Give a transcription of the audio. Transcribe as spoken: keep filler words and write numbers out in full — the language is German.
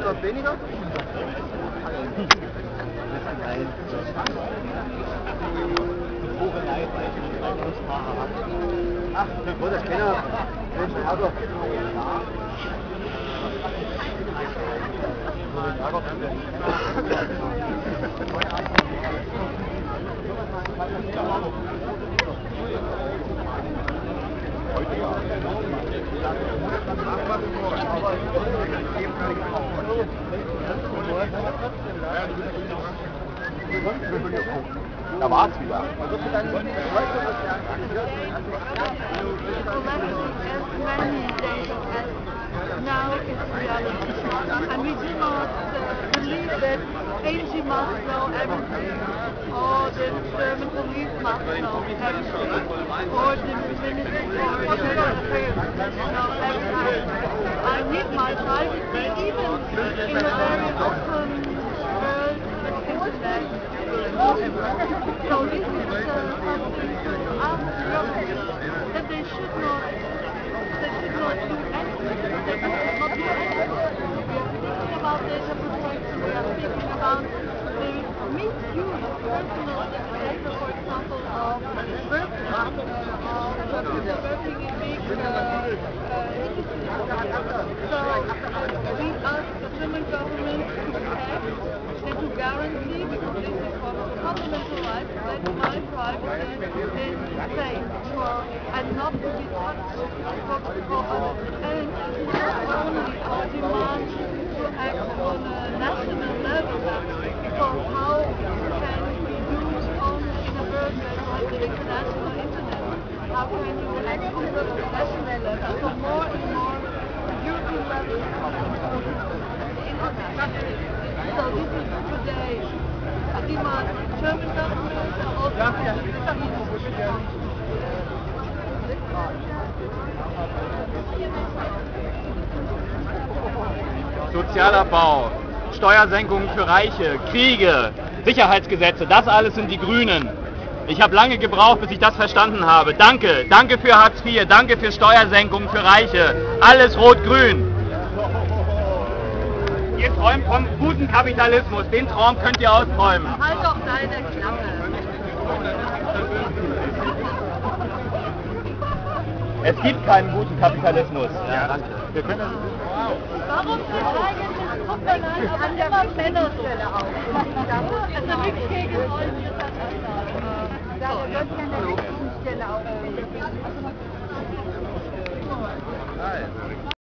etwas weniger? Ach, wo das keiner. Also. Da war es wieder. Now it's reality, and we do not uh, believe that A G must know everything, or the German police must know everything, or the Ministry for Internal Affairs must know everything. I need my privacy even in a very open world with internet. So this is uh, something to ask Germans that they should not, they should not do anything. They should not do anything. We are speaking about data protection. We are speaking about the misuse of personal data, for example, of workers, of people working in big uh, uh, industries. So we ask the German government to protect and to guarantee, because this is our fundamental right, that my privacy is safe for, and not to be touched for, for others. And not only our demand to act on a national level, because how can we do only in a world where we have the international internet? How can you act on the national level? So more and more European level the internet. So this is today a demand. German government are also Sozialabbau, Steuersenkungen für Reiche, Kriege, Sicherheitsgesetze, das alles sind die Grünen. Ich habe lange gebraucht, bis ich das verstanden habe. Danke, danke für Hartz vier, danke für Steuersenkungen für Reiche, alles rot-grün. Ihr träumt vom guten Kapitalismus, den Traum könnt ihr austräumen. Halt doch deine Klappe. Es gibt keinen guten Kapitalismus. Ja, danke. Wir können das. Warum sind eigentlich Superland an der Männerstelle auf? Also wirklich gegen euch. Da wird ja an der Stelle auf.